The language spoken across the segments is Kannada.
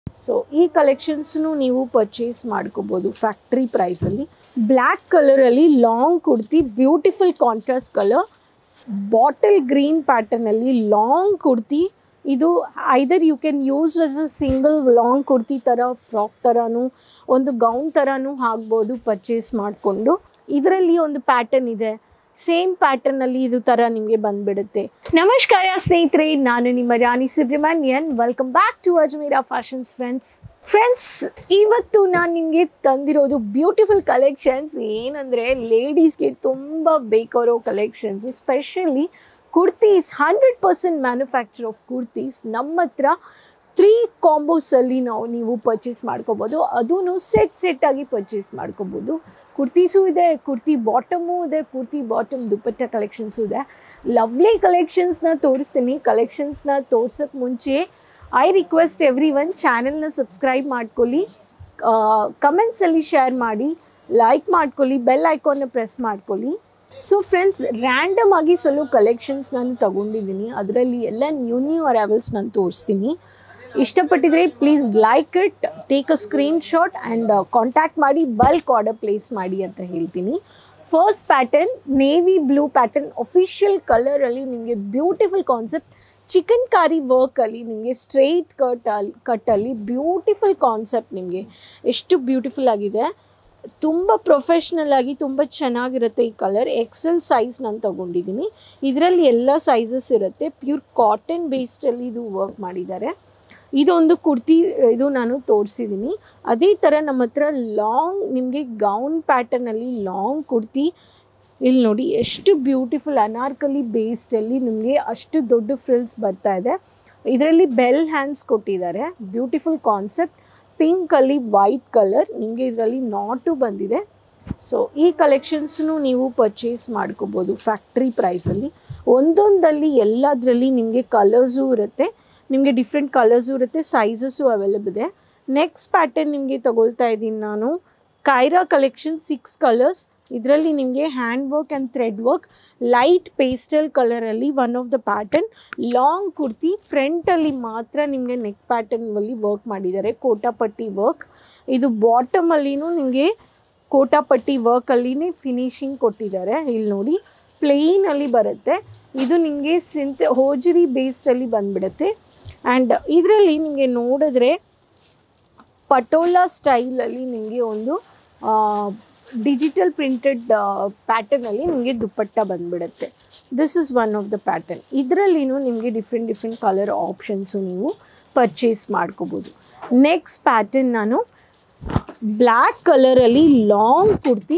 ಸೊ ಈ ಕಲೆಕ್ಷನ್ಸ್ನು ನೀವು ಪರ್ಚೇಸ್ ಮಾಡ್ಕೋಬೋದು ಫ್ಯಾಕ್ಟ್ರಿ ಪ್ರೈಸಲ್ಲಿ. ಬ್ಲ್ಯಾಕ್ ಕಲರಲ್ಲಿ long kurti, beautiful contrast colour, bottle green ಪ್ಯಾಟರ್ನಲ್ಲಿ ಲಾಂಗ್ ಕುರ್ತಿ. ಇದು either you can use as a single long kurti ಥರ, ಫ್ರಾಕ್ ಥರನೂ, ಒಂದು ಗೌನ್ ಥರನೂ ಆಗ್ಬೋದು ಪರ್ಚೇಸ್ ಮಾಡಿಕೊಂಡು. ಇದರಲ್ಲಿ ಒಂದು ಪ್ಯಾಟರ್ನ್ ಇದೆ, ಸೇಮ್ ಪ್ಯಾಟರ್ನಲ್ಲಿ ಇದು ಥರ ನಿಮಗೆ ಬಂದುಬಿಡುತ್ತೆ. ನಮಸ್ಕಾರ ಸ್ನೇಹಿತರೆ, ನಾನು ನಿಮ್ಮ Rani Subrahmanyan. Welcome back to Ajmeera Fashions friends. ಇವತ್ತು ನಾನು ನಿಮಗೆ ತಂದಿರೋದು ಬ್ಯೂಟಿಫುಲ್ ಕಲೆಕ್ಷನ್ಸ್. ಏನಂದರೆ ಲೇಡೀಸ್ಗೆ ತುಂಬ ಬೇಕಾರೋ collections, specially kurtis. 100% manufacture of kurtis ನಮ್ಮ ಹತ್ರ 3 ಕಾಂಬೋಸಲ್ಲಿ ನೀವು ಪರ್ಚೇಸ್ ಮಾಡ್ಕೋಬೋದು. ಅದೂ ಸೆಟ್ ಆಗಿ ಪರ್ಚೇಸ್ ಮಾಡ್ಕೋಬೋದು. ಕುರ್ತೀಸು ಇದೆ, ಕುರ್ತಿ ಬಾಟಮು ಇದೆ, ಕುರ್ತಿ ಬಾಟಮ್ ದುಪ್ಪಟ್ಟ ಕಲೆಕ್ಷನ್ಸು ಇದೆ. ಲವ್ಲಿ ಕಲೆಕ್ಷನ್ಸ್ನ ತೋರಿಸ್ತೀನಿ. ಕಲೆಕ್ಷನ್ಸ್ನ ತೋರ್ಸೋಕ್ಕೆ ಮುಂಚೆ ಐ ರಿಕ್ವೆಸ್ಟ್ ಎವ್ರಿ ಒನ್, ಚಾನಲ್ನ ಸಬ್ಸ್ಕ್ರೈಬ್ ಮಾಡ್ಕೊಳ್ಳಿ, ಕಮೆಂಟ್ಸಲ್ಲಿ ಶೇರ್ ಮಾಡಿ, ಲೈಕ್ ಮಾಡ್ಕೊಳ್ಳಿ, ಬೆಲ್ ಐಕಾನ್ನ ಪ್ರೆಸ್ ಮಾಡ್ಕೊಳ್ಳಿ. ಸೊ ಫ್ರೆಂಡ್ಸ್, ರ್ಯಾಂಡಮ್ ಆಗಿ ಸ್ವಲ್ಪ ಕಲೆಕ್ಷನ್ಸ್ ನಾನು ತಗೊಂಡಿದ್ದೀನಿ. ಅದರಲ್ಲಿ ಎಲ್ಲ ನ್ಯೂ ಅರೈವಲ್ಸ್ ನಾನು ತೋರಿಸ್ತೀನಿ. ಇಷ್ಟಪಟ್ಟಿದ್ರೆ please like it, take a screenshot and contact ಮಾಡಿ, ಬಲ್ಕ್ ಆರ್ಡರ್ ಪ್ಲೇಸ್ ಮಾಡಿ ಅಂತ ಹೇಳ್ತೀನಿ. First pattern navy blue pattern, official ಕಲರಲ್ಲಿ ನಿಮಗೆ ಬ್ಯೂಟಿಫುಲ್ ಕಾನ್ಸೆಪ್ಟ್, ಚಿಕನ್ ಕಾರಿ ವರ್ಕಲ್ಲಿ ನಿಮಗೆ ಸ್ಟ್ರೈಟ್ ಕಟ್ಟಲ್ಲಿ ಬ್ಯೂಟಿಫುಲ್ ಕಾನ್ಸೆಪ್ಟ್. ನಿಮಗೆ ಎಷ್ಟು ಬ್ಯೂಟಿಫುಲ್ ಆಗಿದೆ, ತುಂಬ ಪ್ರೊಫೆಷ್ನಲ್ ಆಗಿ ತುಂಬ ಚೆನ್ನಾಗಿರುತ್ತೆ ಈ ಕಲರ್. ಎಕ್ಸೆಲ್ ಸೈಜ್ ನಾನು ತೊಗೊಂಡಿದ್ದೀನಿ. ಇದರಲ್ಲಿ ಎಲ್ಲ ಸೈಜಸ್ ಇರುತ್ತೆ. ಪ್ಯೂರ್ ಕಾಟನ್ ಬೇಸ್ಡಲ್ಲಿ ಇದು ವರ್ಕ್ ಮಾಡಿದ್ದಾರೆ. ಇದೊಂದು ಕುರ್ತಿ, ಇದು ನಾನು ತೋರಿಸಿದ್ದೀನಿ. ಅದೇ ಥರ ನಮ್ಮ ಹತ್ರ ಲಾಂಗ್ ನಿಮಗೆ ಗೌನ್ ಪ್ಯಾಟರ್ನಲ್ಲಿ ಲಾಂಗ್ ಕುರ್ತಿ. ಇಲ್ಲಿ ನೋಡಿ ಎಷ್ಟು ಬ್ಯೂಟಿಫುಲ್ ಅನಾರ್ಕಲಿ ಬೇಸ್ಡಲ್ಲಿ ನಿಮಗೆ ಅಷ್ಟು ದೊಡ್ಡ ಫ್ರಿಲ್ಸ್ ಬರ್ತಾ ಇದೆ. ಇದರಲ್ಲಿ ಬೆಲ್ ಹ್ಯಾಂಡ್ಸ್ ಕೊಟ್ಟಿದ್ದಾರೆ. ಬ್ಯೂಟಿಫುಲ್ ಕಾನ್ಸೆಪ್ಟ್, ಪಿಂಕಲ್ಲಿ ವೈಟ್ ಕಲರ್, ನಿಮಗೆ ಇದರಲ್ಲಿ ನಾಟು ಬಂದಿದೆ. ಸೊ ಈ ಕಲೆಕ್ಷನ್ಸ್ನು ನೀವು ಪರ್ಚೇಸ್ ಮಾಡ್ಕೋಬೋದು ಫ್ಯಾಕ್ಟ್ರಿ ಪ್ರೈಸಲ್ಲಿ. ಒಂದೊಂದಲ್ಲಿ ಎಲ್ಲದರಲ್ಲಿ ನಿಮಗೆ ಕಲರ್ಸು ಇರುತ್ತೆ, ನಿಮಗೆ ಡಿಫ್ರೆಂಟ್ ಕಲರ್ಸು ಇರುತ್ತೆ, ಸೈಜಸ್ಸು ಅವೈಲೇಬಲ್ ಇದೆ. ನೆಕ್ಸ್ಟ್ ಪ್ಯಾಟರ್ನ್ ನಿಮಗೆ ತಗೊಳ್ತಾ ಇದ್ದೀನಿ ನಾನು, ಕೈರಾ ಕಲೆಕ್ಷನ್ 6 ಕಲರ್ಸ್. ಇದರಲ್ಲಿ ನಿಮಗೆ hand work and thread work, light pastel ಕಲರಲ್ಲಿ one of the pattern. Long kurti, ಫ್ರಂಟಲ್ಲಿ ಮಾತ್ರ ನಿಮಗೆ ನೆಕ್ ಪ್ಯಾಟರ್ನಲ್ಲಿ ವರ್ಕ್ ಮಾಡಿದ್ದಾರೆ, ಕೋಟಾಪಟ್ಟಿ ವರ್ಕ್. ಇದು ಬಾಟಮಲ್ಲಿನೂ ನಿಮಗೆ ಕೋಟಾಪಟ್ಟಿ ವರ್ಕಲ್ಲಿನೇ ಫಿನಿಶಿಂಗ್ ಕೊಟ್ಟಿದ್ದಾರೆ. ಇಲ್ಲಿ ನೋಡಿ ಪ್ಲೇನಲ್ಲಿ ಬರುತ್ತೆ. ಇದು ನಿಮಗೆ ಹೋಜರಿ ಬೇಸ್ಡಲ್ಲಿ ಬಂದುಬಿಡುತ್ತೆ. ಆ್ಯಂಡ್ ಇದರಲ್ಲಿ ನಿಮಗೆ ನೋಡಿದ್ರೆ ಪಟೋಲಾ ಸ್ಟೈಲಲ್ಲಿ ನಿಮಗೆ ಒಂದು ಡಿಜಿಟಲ್ ಪ್ರಿಂಟೆಡ್ ಪ್ಯಾಟರ್ನಲ್ಲಿ ನಿಮಗೆ ದುಪ್ಪಟ್ಟ ಬಂದುಬಿಡುತ್ತೆ. This is one of the pattern. ಇದರಲ್ಲಿನೂ ನಿಮಗೆ ಡಿಫ್ರೆಂಟ್ ಕಲರ್ ಆಪ್ಷನ್ಸು ನೀವು ಪರ್ಚೇಸ್ ಮಾಡ್ಕೋಬೋದು. ನೆಕ್ಸ್ಟ್ ಪ್ಯಾಟರ್ನ್ ನಾನು ಬ್ಲ್ಯಾಕ್ ಕಲರಲ್ಲಿ ಲಾಂಗ್ ಕುರ್ತಿ,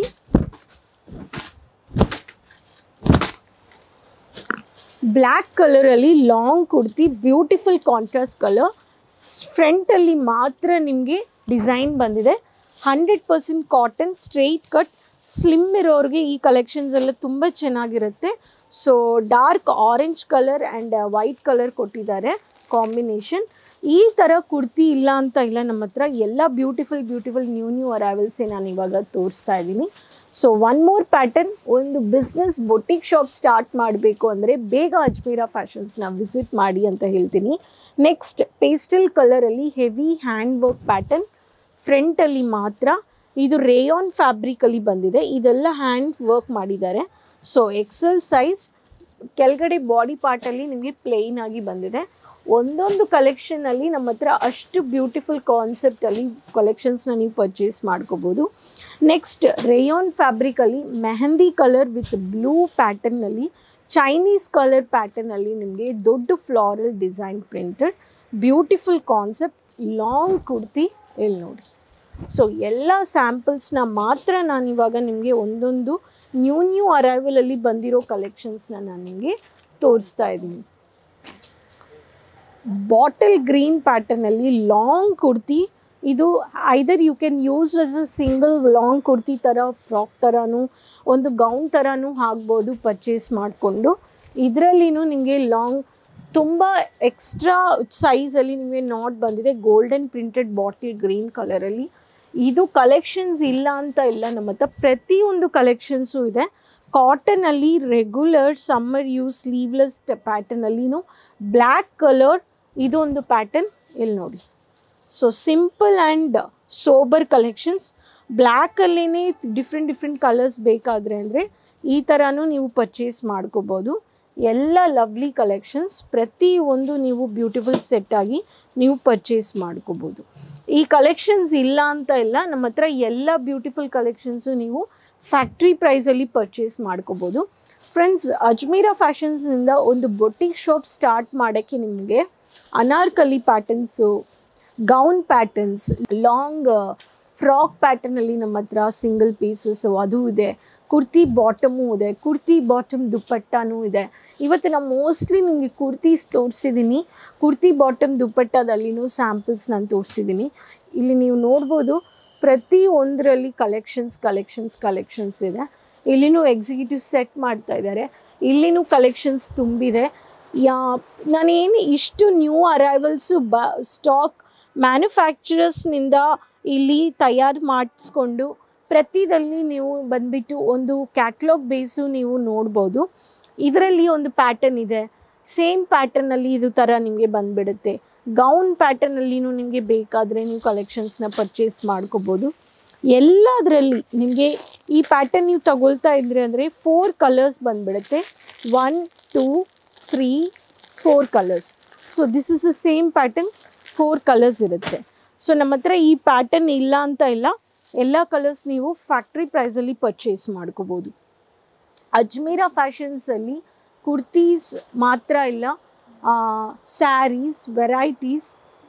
ಬ್ಲ್ಯಾಕ್ ಕಲರಲ್ಲಿ long kurti, beautiful contrast colour. ಫ್ರಂಟಲ್ಲಿ ಮಾತ್ರ ನಿಮಗೆ ಡಿಸೈನ್ ಬಂದಿದೆ. 100% ಕಾಟನ್, ಸ್ಟ್ರೈಟ್ ಕಟ್, ಸ್ಲಿಮ್ ಇರೋರಿಗೆ ಈ ಕಲೆಕ್ಷನ್ಸ್ ಎಲ್ಲ ತುಂಬ ಚೆನ್ನಾಗಿರುತ್ತೆ. So dark orange colour and white colour ಕೊಟ್ಟಿದ್ದಾರೆ ಕಾಂಬಿನೇಷನ್. ಈ ಥರ ಕುರ್ತಿ ಇಲ್ಲ ಅಂತ ಇಲ್ಲ ನಮ್ಮ ಹತ್ರ, ಎಲ್ಲ ಬ್ಯೂಟಿಫುಲ್ ನ್ಯೂ ಅರೈವಲ್ಸೇ ನಾನು ಇವಾಗ ತೋರಿಸ್ತಾ ಇದ್ದೀನಿ. ಸೊ ಒನ್ ಮೋರ್ ಪ್ಯಾಟರ್ನ್, ಒಂದು ಬಿಸ್ನೆಸ್ ಬೊಟಿಕ್ ಶಾಪ್ ಸ್ಟಾರ್ಟ್ ಮಾಡಬೇಕು ಅಂದರೆ ಬೇಗ ಅಜ್ಮೀರಾ ಫ್ಯಾಷನ್ಸ್ನ ವಿಸಿಟ್ ಮಾಡಿ ಅಂತ ಹೇಳ್ತೀನಿ. ನೆಕ್ಸ್ಟ್ ಪೇಸ್ಟಲ್ ಕಲರಲ್ಲಿ ಹೆವಿ ಹ್ಯಾಂಡ್ ವರ್ಕ್ ಪ್ಯಾಟರ್ನ್, ಫ್ರಂಟಲ್ಲಿ ಮಾತ್ರ. ಇದು ರೇಯಾನ್ ಫ್ಯಾಬ್ರಿಕಲ್ಲಿ ಬಂದಿದೆ, ಇದೆಲ್ಲ ಹ್ಯಾಂಡ್ ವರ್ಕ್ ಮಾಡಿದ್ದಾರೆ. ಸೊ ಎಕ್ಸೆಲ್ ಸೈಜ್, ಕೆಳಗಡೆ ಬಾಡಿ ಪಾರ್ಟಲ್ಲಿ ನಿಮಗೆ ಪ್ಲೇನ್ ಆಗಿ ಬಂದಿದೆ. ಒಂದೊಂದು ಕಲೆಕ್ಷನಲ್ಲಿ ನಮ್ಮ ಹತ್ರ ಅಷ್ಟು ಬ್ಯೂಟಿಫುಲ್ ಕಾನ್ಸೆಪ್ಟಲ್ಲಿ ಕಲೆಕ್ಷನ್ಸ್ನ ನೀವು ಪರ್ಚೇಸ್ ಮಾಡ್ಕೋಬೋದು. ನೆಕ್ಸ್ಟ್ ರೇಯಾನ್ ಫ್ಯಾಬ್ರಿಕಲ್ಲಿ ಮೆಹಂದಿ ಕಲರ್ ವಿತ್ ಬ್ಲೂ ಪ್ಯಾಟರ್ನಲ್ಲಿ, ಚೈನೀಸ್ ಕಲರ್ ಪ್ಯಾಟರ್ನಲ್ಲಿ ನಿಮಗೆ ದೊಡ್ಡ floral design printed, beautiful concept, long kurti. ಇಲ್ಲಿ ನೋಡಿ. ಸೊ ಎಲ್ಲ ಸ್ಯಾಂಪಲ್ಸ್ನ ಮಾತ್ರ ನಾನು ಇವಾಗ ನಿಮಗೆ ಒಂದೊಂದು ನ್ಯೂ ಅರೈವಲಲ್ಲಿ ಬಂದಿರೋ ಕಲೆಕ್ಷನ್ಸ್ನ ನಾನು ನಿಮಗೆ ತೋರಿಸ್ತಾ ಇದ್ದೀನಿ. ಬಾಟಲ್ ಗ್ರೀನ್ ಪ್ಯಾಟರ್ನಲ್ಲಿ ಲಾಂಗ್ ಕುರ್ತಿ. ಇದು either you can use as a single long kurti ಥರ, ಫ್ರಾಕ್ ಥರನೂ, ಒಂದು ಗೌನ್ ಥರನೂ ಆಗ್ಬೋದು ಪರ್ಚೇಸ್ ಮಾಡಿಕೊಂಡು. ಇದರಲ್ಲಿನೂ ನಿಮಗೆ ಲಾಂಗ್ ತುಂಬ ಎಕ್ಸ್ಟ್ರಾ ಸೈಜಲ್ಲಿ ನಿಮಗೆ ನಾಟ್ ಬಂದಿದೆ, ಗೋಲ್ಡನ್ ಪ್ರಿಂಟೆಡ್ ಬಾಟಲ್ ಗ್ರೀನ್ ಕಲರಲ್ಲಿ. ಇದು ಕಲೆಕ್ಷನ್ಸ್ ಇಲ್ಲ ಅಂತ ಇಲ್ಲ ನಮ್ಮ ಹತ್ರ, ಪ್ರತಿಯೊಂದು ಕಲೆಕ್ಷನ್ಸು ಇದೆ. ಕಾಟನಲ್ಲಿ ರೆಗ್ಯುಲರ್ ಸಮ್ಮರ್ ಯೂಸ್ ಸ್ಲೀವ್ಲೆಸ್ ಪ್ಯಾಟರ್ನಲ್ಲಿನೂ ಬ್ಲ್ಯಾಕ್ ಕಲರ್ ಇದೊಂದು ಪ್ಯಾಟರ್ನ್ ಇಲ್ಲಿ ನೋಡಿ. So simple and sober collections. ಬ್ಲ್ಯಾಕಲ್ಲೇ ಡಿಫ್ರೆಂಟ್ ಕಲರ್ಸ್ ಬೇಕಾದರೆ ಅಂದರೆ ಈ ಥರನೂ ನೀವು ಪರ್ಚೇಸ್ ಮಾಡ್ಕೋಬೋದು. ಎಲ್ಲ ಲವ್ಲಿ ಕಲೆಕ್ಷನ್ಸ್, ಪ್ರತಿಯೊಂದು ನೀವು ಬ್ಯೂಟಿಫುಲ್ ಸೆಟ್ಟಾಗಿ ನೀವು ಪರ್ಚೇಸ್ ಮಾಡ್ಕೋಬೋದು. ಈ ಕಲೆಕ್ಷನ್ಸ್ ಇಲ್ಲ ಅಂತ ಇಲ್ಲ, ನಮ್ಮ ಹತ್ರ ಎಲ್ಲ ಬ್ಯೂಟಿಫುಲ್ ಕಲೆಕ್ಷನ್ಸು ನೀವು ಫ್ಯಾಕ್ಟ್ರಿ ಪ್ರೈಸಲ್ಲಿ ಪರ್ಚೇಸ್ ಮಾಡ್ಕೋಬೋದು. ಫ್ರೆಂಡ್ಸ್, ಅಜ್ಮೀರಾ ಫ್ಯಾಷನ್ಸಿಂದ ಒಂದು ಬೊಟಿಕ್ ಶಾಪ್ ಸ್ಟಾರ್ಟ್ ಮಾಡೋಕ್ಕೆ ನಿಮಗೆ anarkali patterns, gown patterns, long frock ಪ್ಯಾಟರ್ನಲ್ಲಿ ನಮ್ಮ ಹತ್ರ ಸಿಂಗಲ್ ಪೀಸಸ್ಸು ಅದು ಇದೆ, ಕುರ್ತಿ ಬಾಟಮು ಇದೆ, ಕುರ್ತಿ ಬಾಟಮ್ ದುಪ್ಪಟ್ಟನೂ ಇದೆ. ಇವತ್ತು ನಾನು ಮೋಸ್ಟ್ಲಿ ನಿಮಗೆ ಕುರ್ತೀಸ್ ತೋರಿಸಿದ್ದೀನಿ, ಕುರ್ತಿ ಬಾಟಮ್ ದುಪ್ಪಟ್ಟದಲ್ಲಿನೂ ಸ್ಯಾಂಪಲ್ಸ್ ನಾನು ತೋರಿಸಿದ್ದೀನಿ. ಇಲ್ಲಿ ನೀವು ನೋಡ್ಬೋದು ಪ್ರತಿಯೊಂದರಲ್ಲಿ ಕಲೆಕ್ಷನ್ಸ್ ಇದೆ. ಇಲ್ಲಿನೂ ಎಕ್ಸಿಕ್ಯೂಟಿವ್ ಸೆಟ್ ಮಾಡ್ತಾ ಇದ್ದಾರೆ, ಇಲ್ಲಿನೂ ಕಲೆಕ್ಷನ್ಸ್ ತುಂಬಿದೆ. ನಾನೇನು ಇಷ್ಟು ನ್ಯೂ ಅರೈವಲ್ಸು ಸ್ಟಾಕ್ ಮ್ಯಾನುಫ್ಯಾಕ್ಚರರ್ಸ್ನಿಂದ ಇಲ್ಲಿ ತಯಾರು ಮಾಡಿಸ್ಕೊಂಡು ಪ್ರತಿದಲ್ಲಿ ನೀವು ಬಂದುಬಿಟ್ಟು ಒಂದು ಕ್ಯಾಟ್ಲಾಗ್ ಬೇಸು ನೀವು ನೋಡ್ಬೋದು. ಇದರಲ್ಲಿ ಒಂದು ಪ್ಯಾಟರ್ನ್ ಇದೆ, ಸೇಮ್ ಪ್ಯಾಟರ್ನಲ್ಲಿ ಇದು ಥರ ನಿಮಗೆ ಬಂದುಬಿಡುತ್ತೆ. ಗೌನ್ ಪ್ಯಾಟರ್ನಲ್ಲಿನೂ ನಿಮಗೆ ಬೇಕಾದರೆ ನೀವು ಕಲೆಕ್ಷನ್ಸ್ನ ಪರ್ಚೇಸ್ ಮಾಡ್ಕೋಬೋದು. ಎಲ್ಲದರಲ್ಲಿ ನಿಮಗೆ ಈ ಪ್ಯಾಟರ್ನ್ ನೀವು ತಗೊಳ್ತಾ ಇದ್ರಿ ಅಂದರೆ 4 ಕಲರ್ಸ್ ಬಂದುಬಿಡುತ್ತೆ. 1 2 3 4 colours. So this is the same pattern, 4 colours ಇರುತ್ತೆ. ಸೊ ನಮ್ಮ ಹತ್ರ ಈ ಪ್ಯಾಟರ್ನ್ ಇಲ್ಲ ಅಂತ ಇಲ್ಲ, ಎಲ್ಲ ಕಲರ್ಸ್ ನೀವು ಫ್ಯಾಕ್ಟ್ರಿ ಪ್ರೈಸಲ್ಲಿ ಪರ್ಚೇಸ್ ಮಾಡ್ಕೋಬೋದು. ಅಜ್ಮೀರಾ ಫ್ಯಾಷನ್ಸಲ್ಲಿ ಕುರ್ತೀಸ್ ಮಾತ್ರ ಇಲ್ಲ, saris, varieties,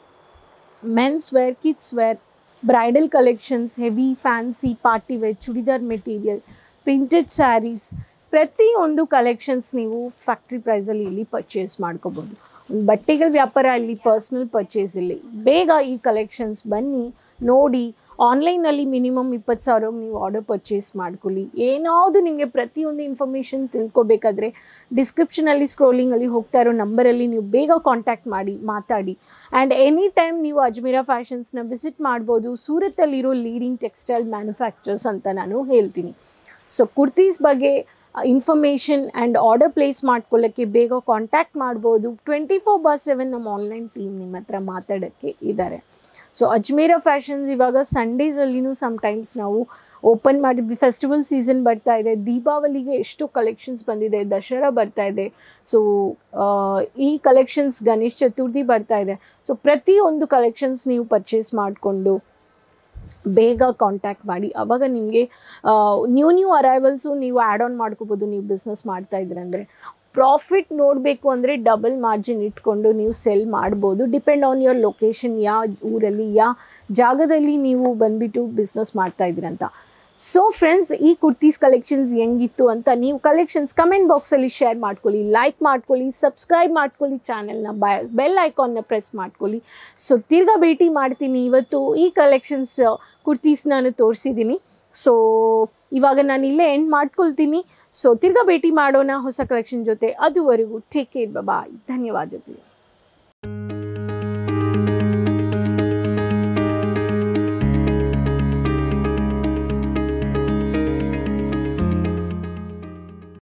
men's wear, kids wear, bridal collections, heavy fancy party wear, churidar material, printed saris, ಪ್ರತಿಯೊಂದು ಕಲೆಕ್ಷನ್ಸ್ ನೀವು ಫ್ಯಾಕ್ಟ್ರಿ ಪ್ರೈಸಲ್ಲಿ ಇಲ್ಲಿ ಪರ್ಚೇಸ್ ಮಾಡ್ಕೋಬೋದು. ಒಂದು ಬಟ್ಟೆಗಳ ವ್ಯಾಪಾರ ಇಲ್ಲಿ, ಪರ್ಸ್ನಲ್ ಪರ್ಚೇಸ್ ಇಲ್ಲಿ. ಬೇಗ ಈ ಕಲೆಕ್ಷನ್ಸ್ ಬನ್ನಿ ನೋಡಿ. ಆನ್ಲೈನಲ್ಲಿ ಮಿನಿಮಮ್ 20,000 ನೀವು ಆರ್ಡರ್ ಪರ್ಚೇಸ್ ಮಾಡ್ಕೊಳ್ಳಿ. ಏನಾವುದು ನಿಮಗೆ ಪ್ರತಿಯೊಂದು ಇನ್ಫಾರ್ಮೇಷನ್ ತಿಳ್ಕೊಬೇಕಾದ್ರೆ ಡಿಸ್ಕ್ರಿಪ್ಷನಲ್ಲಿ ಸ್ಕ್ರೋಲಿಂಗಲ್ಲಿ ಹೋಗ್ತಾ ಇರೋ ನಂಬರಲ್ಲಿ ನೀವು ಬೇಗ ಕಾಂಟ್ಯಾಕ್ಟ್ ಮಾಡಿ, ಮಾತಾಡಿ. ಆ್ಯಂಡ್ ಎನಿ ಟೈಮ್ ನೀವು ಅಜ್ಮೀರಾ ಫ್ಯಾಷನ್ಸ್ನ ವಿಸಿಟ್ ಮಾಡ್ಬೋದು. ಸೂರತ್ತಲ್ಲಿರೋ ಲೀಡಿಂಗ್ ಟೆಕ್ಸ್ಟೈಲ್ ಮ್ಯಾನುಫ್ಯಾಕ್ಚರ್ಸ್ ಅಂತ ನಾನು ಹೇಳ್ತೀನಿ. ಸೊ ಕುರ್ತೀಸ್ ಬಗ್ಗೆ ಇನ್ಫಾರ್ಮೇಷನ್ ಆ್ಯಂಡ್ ಆರ್ಡರ್ ಪ್ಲೇಸ್ ಮಾಡ್ಕೊಳ್ಳೋಕ್ಕೆ ಬೇಗ ಕಾಂಟ್ಯಾಕ್ಟ್ ಮಾಡ್ಬೋದು. 24/7 ನಮ್ಮ ಆನ್ಲೈನ್ ಟೀಮ್ ನಿಮ್ಮ ಹತ್ರ ಮಾತಾಡೋಕ್ಕೆ ಇದ್ದಾರೆ. ಸೊ ಅಜ್ಮೀರಾ ಫ್ಯಾಷನ್ಸ್ ಇವಾಗ ಸಂಡೇಸಲ್ಲಿನೂ ಸಮ್ಟೈಮ್ಸ್ ನಾವು ಓಪನ್ ಮಾಡಿದ್ವಿ. ಫೆಸ್ಟಿವಲ್ ಸೀಸನ್ ಬರ್ತಾ ಇದೆ, ದೀಪಾವಳಿಗೆ ಎಷ್ಟು ಕಲೆಕ್ಷನ್ಸ್ ಬಂದಿದೆ, ದಸರಾ ಬರ್ತಾ ಇದೆ, ಸೊ ಈ ಕಲೆಕ್ಷನ್ಸ್ ಗಣೇಶ ಚತುರ್ಥಿ ಬರ್ತಾ ಇದೆ. ಸೊ ಪ್ರತಿಯೊಂದು ಕಲೆಕ್ಷನ್ಸ್ ನೀವು ಪರ್ಚೇಸ್ ಮಾಡಿಕೊಂಡು ಬೇಗ ಕಾಂಟ್ಯಾಕ್ಟ್ ಮಾಡಿ. ಆವಾಗ ನಿಮಗೆ ನ್ಯೂ ಅರೈವಲ್ಸು ನೀವು ಆ್ಯಡ್ ಆನ್ ಮಾಡ್ಕೋಬೋದು. ನೀವು ಬಿಸ್ನೆಸ್ ಮಾಡ್ತಾ ಇದ್ರೆ ಅಂದರೆ ಪ್ರಾಫಿಟ್ ನೋಡಬೇಕು ಅಂದರೆ ಡಬಲ್ ಮಾರ್ಜಿನ್ ಇಟ್ಕೊಂಡು ನೀವು ಸೆಲ್ ಮಾಡ್ಬೋದು. ಡಿಪೆಂಡ್ ಆನ್ ಯುವರ್ ಲೊಕೇಶನ್, ಯಾವ ಊರಲ್ಲಿ ಯಾವ ಜಾಗದಲ್ಲಿ ನೀವು ಬಂದುಬಿಟ್ಟು ಬಿಸ್ನೆಸ್ ಮಾಡ್ತಾ ಇದ್ದೀರಂತ. ಸೊ ಫ್ರೆಂಡ್ಸ್, ಈ ಕುರ್ತೀಸ್ ಕಲೆಕ್ಷನ್ಸ್ ಹೆಂಗಿತ್ತು ಅಂತ ನೀವು ಕಲೆಕ್ಷನ್ಸ್ ಕಮೆಂಟ್ ಬಾಕ್ಸಲ್ಲಿ ಶೇರ್ ಮಾಡ್ಕೊಳ್ಳಿ, ಲೈಕ್ ಮಾಡ್ಕೊಳ್ಳಿ, ಸಬ್ಸ್ಕ್ರೈಬ್ ಮಾಡ್ಕೊಳ್ಳಿ, ಚಾನೆಲ್ನ ಬೆಲ್ ಐಕಾನ್ನ ಪ್ರೆಸ್ ಮಾಡ್ಕೊಳ್ಳಿ. ಸೊ ತಿರ್ಗಾ ಭೇಟಿ ಮಾಡ್ತೀನಿ. ಇವತ್ತು ಈ ಕಲೆಕ್ಷನ್ಸ್ ಕುರ್ತೀಸ್ ನಾನು ತೋರಿಸಿದ್ದೀನಿ. ಸೊ ಇವಾಗ ನಾನು ಇಲ್ಲೇ ಎಂಡ್ ಮಾಡ್ಕೊಳ್ತೀನಿ. ಸೊ ತಿರ್ಗಾ ಭೇಟಿ ಮಾಡೋಣ ಹೊಸ ಕಲೆಕ್ಷನ್ ಜೊತೆ. ಅದುವರೆಗೂ ಟೇಕ್ ಕೇರ್, ಬಾಯ್, ಧನ್ಯವಾದಗಳು.